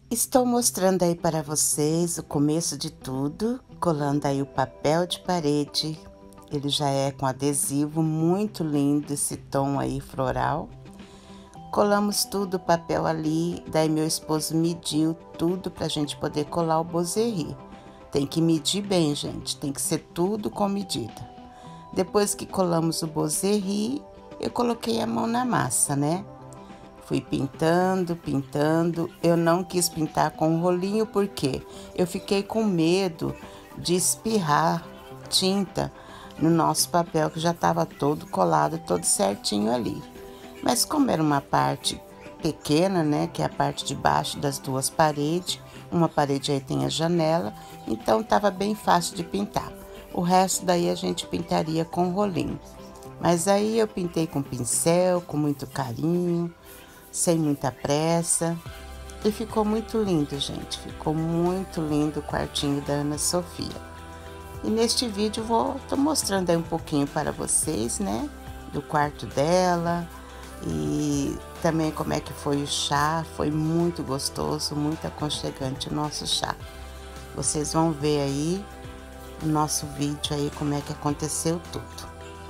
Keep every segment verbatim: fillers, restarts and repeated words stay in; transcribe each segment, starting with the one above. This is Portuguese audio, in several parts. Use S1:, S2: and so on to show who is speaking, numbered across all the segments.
S1: Estou mostrando aí para vocês o começo de tudo, colando aí o papel de parede. Ele já é com adesivo, muito lindo esse tom aí floral. Colamos tudo o papel ali, daí meu esposo mediu tudo pra gente poder colar o bozerie. Tem que medir bem, gente, tem que ser tudo com medida. Depois que colamos o bozerie, eu coloquei a mão na massa, né? Fui pintando, pintando. Eu não quis pintar com um rolinho porque eu fiquei com medo de espirrar tinta no nosso papel que já estava todo colado, todo certinho ali. Mas como era uma parte pequena, né, que é a parte de baixo das duas paredes, uma parede aí tem a janela, então estava bem fácil de pintar. O resto daí a gente pintaria com rolinho. Mas aí eu pintei com pincel, com muito carinho, sem muita pressa, e ficou muito lindo, gente. Ficou muito lindo o quartinho da Ana Sofia. E neste vídeo vou tô mostrando aí um pouquinho para vocês, né, do quarto dela e também como é que foi o chá. Foi muito gostoso, muito aconchegante o nosso chá. Vocês vão ver aí no nosso vídeo aí como é que aconteceu tudo.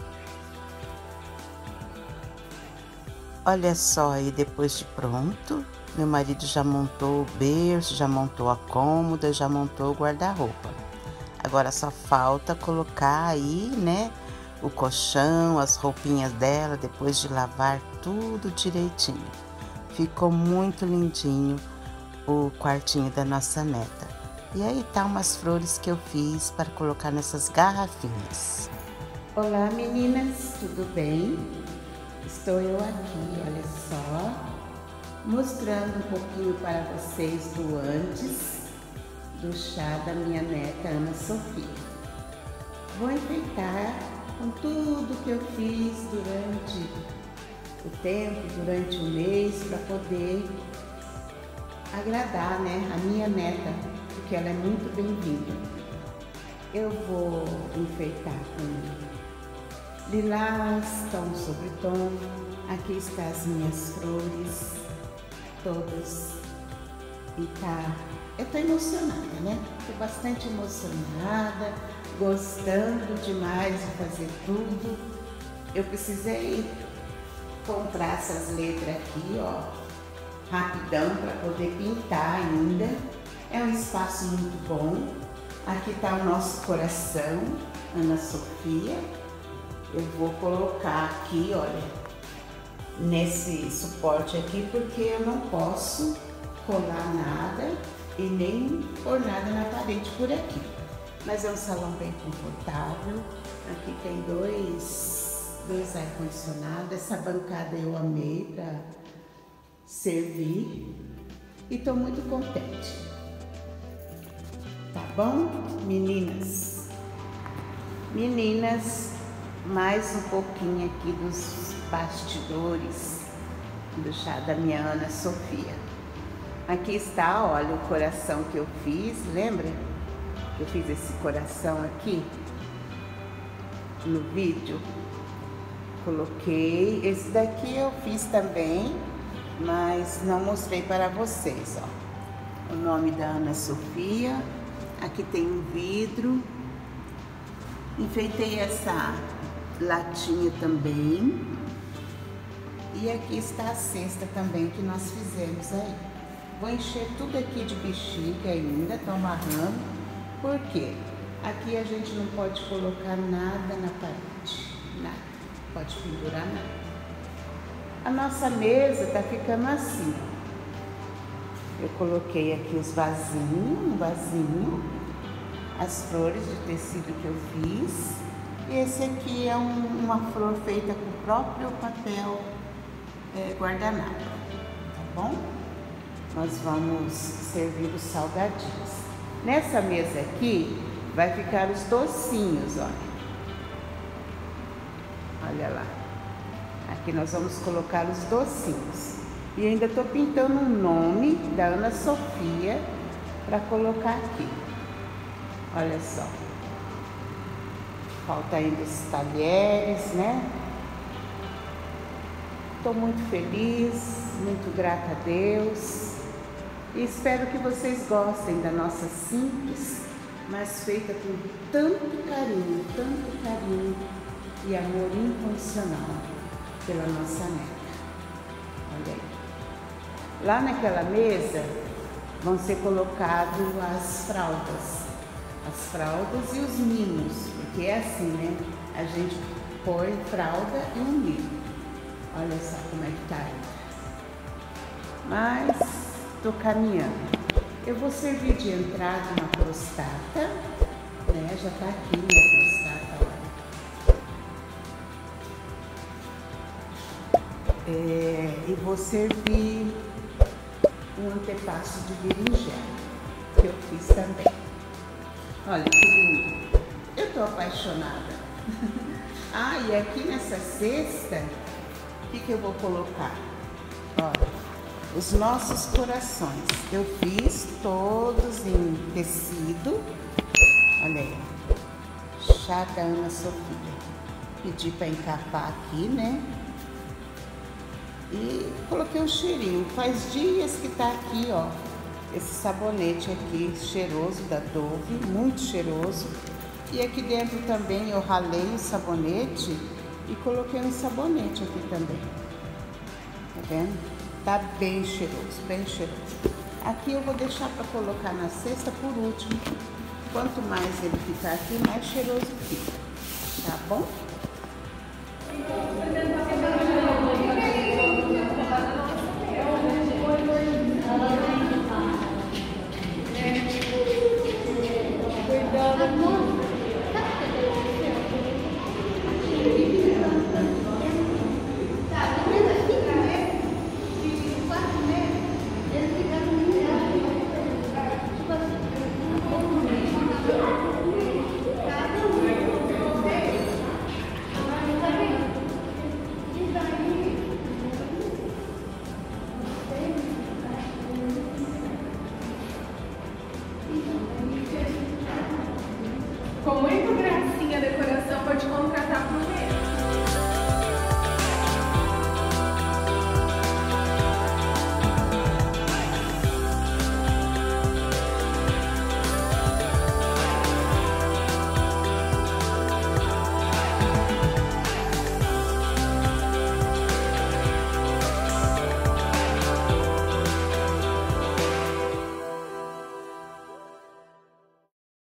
S1: Olha só aí, depois de pronto, meu marido já montou o berço, já montou a cômoda, já montou o guarda-roupa. Agora só falta colocar aí, né, o colchão, as roupinhas dela, depois de lavar tudo direitinho. Ficou muito lindinho o quartinho da nossa neta. E aí tá umas flores que eu fiz para colocar nessas garrafinhas. Olá meninas, tudo bem? Estou eu aqui, olha só, mostrando um pouquinho para vocês do antes do chá da minha neta Ana Sofia. Vou enfeitar com tudo que eu fiz durante o tempo, durante o mês, para poder agradar, né, a minha neta, porque ela é muito bem-vinda. Eu vou enfeitar com lilás, tom sobre tom. Aqui estão as minhas flores, todas. E tá, eu tô emocionada, né? Tô bastante emocionada, gostando demais de fazer tudo. Eu precisei comprar essas letras aqui, ó, rapidão, para poder pintar ainda. É um espaço muito bom. Aqui tá o nosso coração, Ana Sofia. Eu vou colocar aqui, olha, nesse suporte aqui, porque eu não posso colar nada e nem pôr nada na parede por aqui. Mas é um salão bem confortável. Aqui tem dois, dois ar-condicionados. Essa bancada eu amei para servir e tô muito contente. Tá bom, meninas? Meninas, mais um pouquinho aqui dos bastidores do chá da minha Ana Sofia. Aqui está, olha, o coração que eu fiz, lembra? Eu fiz esse coração aqui no vídeo. Coloquei, esse daqui eu fiz também, mas não mostrei para vocês, ó. O nome da Ana Sofia, aqui tem um vidro. Enfeitei essa latinha também. E aqui está a cesta também que nós fizemos aí. Vou encher tudo aqui de bexiga ainda, tô amarrando. Por quê? Aqui a gente não pode colocar nada na parede, nada. Pode pendurar nada. A nossa mesa tá ficando assim. Eu coloquei aqui os vasinhos, um vasinho, as flores de tecido que eu fiz. E esse aqui é um, uma flor feita com o próprio papel é, guardanapo, tá bom? Nós vamos servir os salgadinhos. Nessa mesa aqui vai ficar os docinhos, ó. Olha lá. Aqui nós vamos colocar os docinhos. E ainda tô pintando o nome da Ana Sofia para colocar aqui. Olha só. Falta ainda os talheres, né? Tô muito feliz, muito grata a Deus. E espero que vocês gostem da nossa simples, mas feita com tanto carinho, tanto carinho e amor incondicional pela nossa neta. Olha aí. Lá naquela mesa vão ser colocadas as fraldas, as fraldas e os mimos, porque é assim, né? A gente põe fralda e um mimo. Olha só como é que tá aí. Mas tô caminhando. Eu vou servir de entrada uma crostata, né? Já tá aqui minha crostata, olha. É, e vou servir um antepasto de berinjela, que eu fiz também. Olha que lindo. Eu tô apaixonada. Ah, e aqui nessa cesta, o que que eu vou colocar? Olha, os nossos corações. Eu fiz todos em tecido. Olha aí. Chá da Ana Sofia. Pedi para encapar aqui, né? E coloquei um cheirinho. Faz dias que tá aqui, ó. Esse sabonete aqui, cheiroso, da Dove, muito cheiroso. E aqui dentro também eu ralei o sabonete e coloquei um sabonete aqui também. Tá vendo? Tá bem cheiroso, bem cheiroso. Aqui eu vou deixar para colocar na cesta por último. Quanto mais ele ficar aqui, mais cheiroso fica. Tá bom?